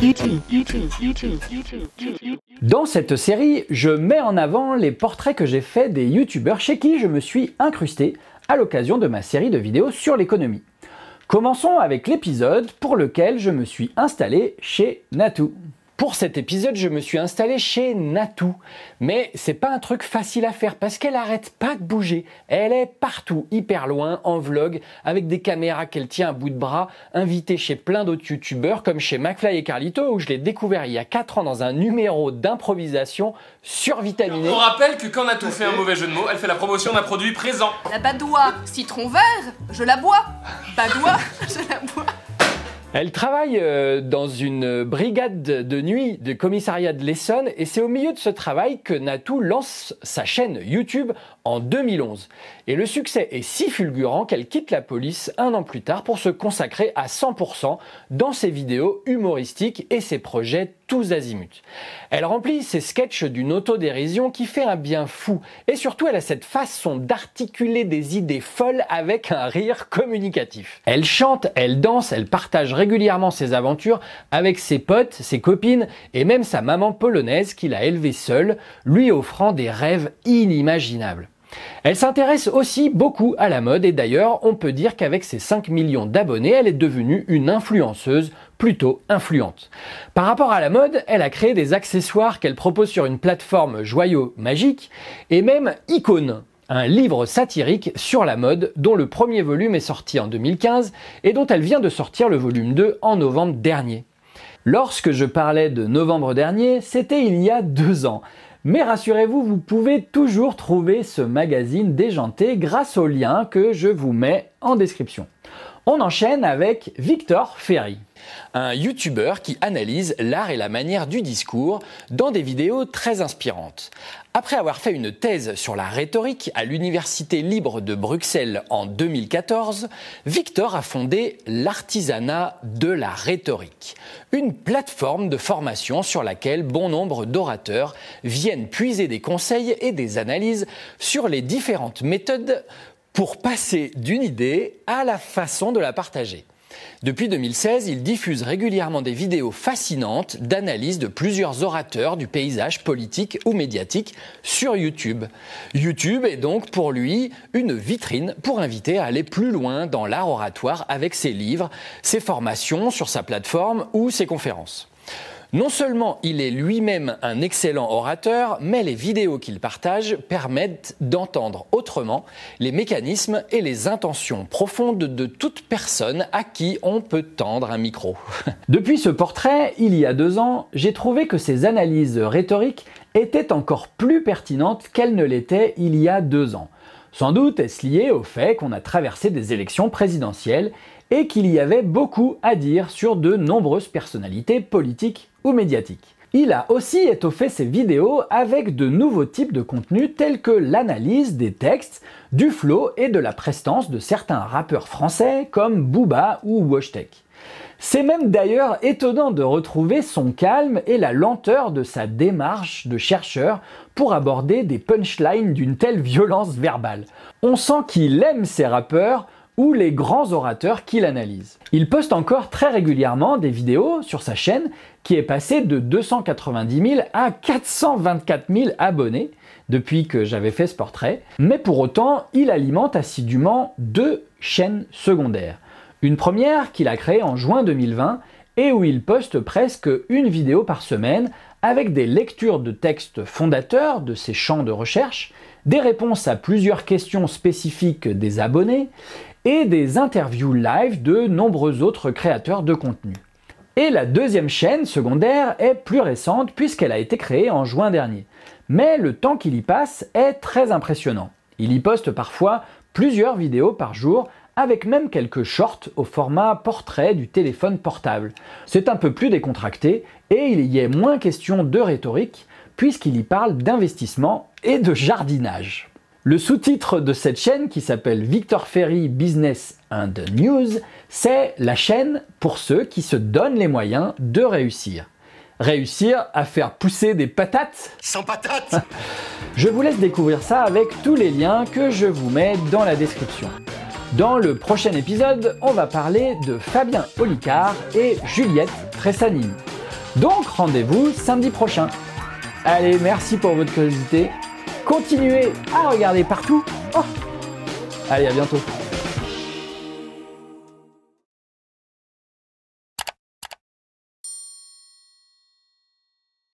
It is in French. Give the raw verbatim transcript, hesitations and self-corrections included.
Dans cette série, je mets en avant les portraits que j'ai faits des youtubeurs chez qui je me suis incrusté à l'occasion de ma série de vidéos sur l'économie. Commençons avec l'épisode pour lequel je me suis installé chez Natou. Pour cet épisode, je me suis installé chez Natou, mais c'est pas un truc facile à faire parce qu'elle arrête pas de bouger. Elle est partout, hyper loin, en vlog, avec des caméras qu'elle tient à bout de bras, invitée chez plein d'autres youtubeurs comme chez McFly et Carlito où je l'ai découvert il y a quatre ans dans un numéro d'improvisation survitaminé. On rappelle que quand Natou fait un mauvais jeu de mots, elle fait la promotion d'un produit présent. La badoie citron vert, je la bois. Badoie, je la bois. Elle travaille euh, dans une brigade de nuit du commissariat de l'Essonne et c'est au milieu de ce travail que Natou lance sa chaîne YouTube en deux mille onze. Et le succès est si fulgurant qu'elle quitte la police un an plus tard pour se consacrer à cent pour cent dans ses vidéos humoristiques et ses projets tous azimuts. Elle remplit ses sketchs d'une autodérision qui fait un bien fou et surtout elle a cette façon d'articuler des idées folles avec un rire communicatif. Elle chante, elle danse, elle partage régulièrement ses aventures avec ses potes, ses copines et même sa maman polonaise qu'il a élevée seule, lui offrant des rêves inimaginables. Elle s'intéresse aussi beaucoup à la mode et d'ailleurs on peut dire qu'avec ses cinq millions d'abonnés, elle est devenue une influenceuse plutôt influente. Par rapport à la mode, elle a créé des accessoires qu'elle propose sur une plateforme Joyaux Magique et même Icône, un livre satirique sur la mode dont le premier volume est sorti en deux mille quinze et dont elle vient de sortir le volume deux en novembre dernier. Lorsque je parlais de novembre dernier, c'était il y a deux ans. Mais rassurez-vous, vous pouvez toujours trouver ce magazine déjanté grâce au lien que je vous mets en description. On enchaîne avec Victor Ferry, un youtubeur qui analyse l'art et la manière du discours dans des vidéos très inspirantes. Après avoir fait une thèse sur la rhétorique à l'Université libre de Bruxelles en deux mille quatorze, Victor a fondé l'Artisanat de la rhétorique, une plateforme de formation sur laquelle bon nombre d'orateurs viennent puiser des conseils et des analyses sur les différentes méthodes pour passer d'une idée à la façon de la partager. Depuis deux mille seize, il diffuse régulièrement des vidéos fascinantes d'analyse de plusieurs orateurs du paysage politique ou médiatique sur YouTube. YouTube est donc pour lui une vitrine pour inviter à aller plus loin dans l'art oratoire avec ses livres, ses formations sur sa plateforme ou ses conférences. Non seulement il est lui-même un excellent orateur, mais les vidéos qu'il partage permettent d'entendre autrement les mécanismes et les intentions profondes de toute personne à qui on peut tendre un micro. Depuis ce portrait, il y a deux ans, j'ai trouvé que ses analyses rhétoriques étaient encore plus pertinentes qu'elles ne l'étaient il y a deux ans. Sans doute est-ce lié au fait qu'on a traversé des élections présidentielles et qu'il y avait beaucoup à dire sur de nombreuses personnalités politiques ou médiatiques. Il a aussi étoffé ses vidéos avec de nouveaux types de contenus tels que l'analyse des textes, du flow et de la prestance de certains rappeurs français comme Booba ou Wojtek. C'est même d'ailleurs étonnant de retrouver son calme et la lenteur de sa démarche de chercheur pour aborder des punchlines d'une telle violence verbale. On sent qu'il aime ses rappeurs ou les grands orateurs qu'il analyse. Il poste encore très régulièrement des vidéos sur sa chaîne qui est passée de deux cent quatre-vingt-dix mille à quatre cent vingt-quatre mille abonnés depuis que j'avais fait ce portrait, mais pour autant, il alimente assidûment deux chaînes secondaires. Une première qu'il a créée en juin deux mille vingt et où il poste presque une vidéo par semaine avec des lectures de textes fondateurs de ses champs de recherche, des réponses à plusieurs questions spécifiques des abonnés et des interviews live de nombreux autres créateurs de contenu. Et la deuxième chaîne secondaire est plus récente puisqu'elle a été créée en juin dernier. Mais le temps qu'il y passe est très impressionnant. Il y poste parfois plusieurs vidéos par jour avec même quelques shorts au format portrait du téléphone portable. C'est un peu plus décontracté et il y est moins question de rhétorique puisqu'il y parle d'investissement et de jardinage. Le sous-titre de cette chaîne, qui s'appelle Victor Ferry Business and News, c'est la chaîne pour ceux qui se donnent les moyens de réussir. Réussir à faire pousser des patates sans patates. Je vous laisse découvrir ça avec tous les liens que je vous mets dans la description. Dans le prochain épisode, on va parler de Fabien Olicard et Juliette Tressagnini. Donc rendez-vous samedi prochain. Allez, merci pour votre curiosité. Continuez à regarder partout. Oh. Allez, à bientôt.